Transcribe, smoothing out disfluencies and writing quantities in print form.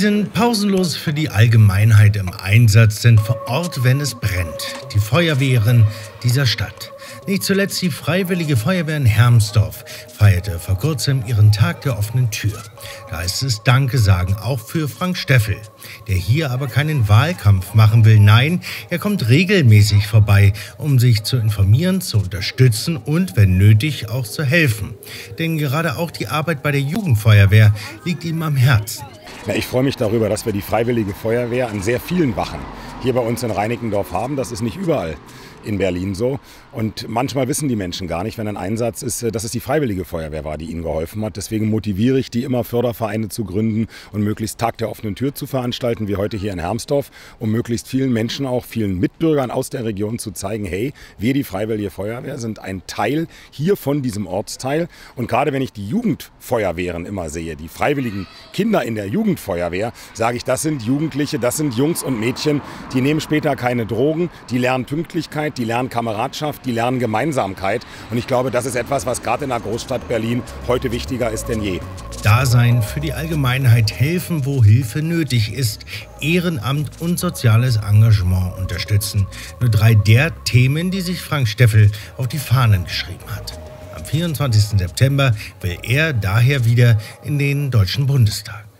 sind pausenlos für die Allgemeinheit im Einsatz, sind vor Ort, wenn es brennt. Die Feuerwehren dieser Stadt. Nicht zuletzt die Freiwillige Feuerwehr in Hermsdorf feierte vor kurzem ihren Tag der offenen Tür. Da ist es Danke sagen, auch für Frank Steffel, der hier aber keinen Wahlkampf machen will. Nein, er kommt regelmäßig vorbei, um sich zu informieren, zu unterstützen und, wenn nötig, auch zu helfen. Denn gerade auch die Arbeit bei der Jugendfeuerwehr liegt ihm am Herzen. Ja, ich freue mich darüber, dass wir die Freiwillige Feuerwehr an sehr vielen Wachen hier bei uns in Reinickendorf haben. Das ist nicht überall in Berlin so. Und manchmal wissen die Menschen gar nicht, wenn ein Einsatz ist, dass es die Freiwillige Feuerwehr war, die ihnen geholfen hat. Deswegen motiviere ich die immer, Fördervereine zu gründen und möglichst Tag der offenen Tür zu veranstalten, wie heute hier in Hermsdorf, um möglichst vielen Menschen, auch vielen Mitbürgern aus der Region zu zeigen, hey, wir, die Freiwillige Feuerwehr, sind ein Teil hier von diesem Ortsteil. Und gerade wenn ich die Jugendfeuerwehren immer sehe, die freiwilligen Kinder in der Jugendfeuerwehr, sage ich, das sind Jugendliche, das sind Jungs und Mädchen, die nehmen später keine Drogen, die lernen Pünktlichkeit, die lernen Kameradschaft, die lernen Gemeinsamkeit. Und ich glaube, das ist etwas, was gerade in der Großstadt Berlin heute wichtiger ist denn je. Dasein für die Allgemeinheit, helfen, wo Hilfe nötig ist, Ehrenamt und soziales Engagement unterstützen. Nur 3 der Themen, die sich Frank Steffel auf die Fahnen geschrieben hat. Am 24. September will er daher wieder in den Deutschen Bundestag.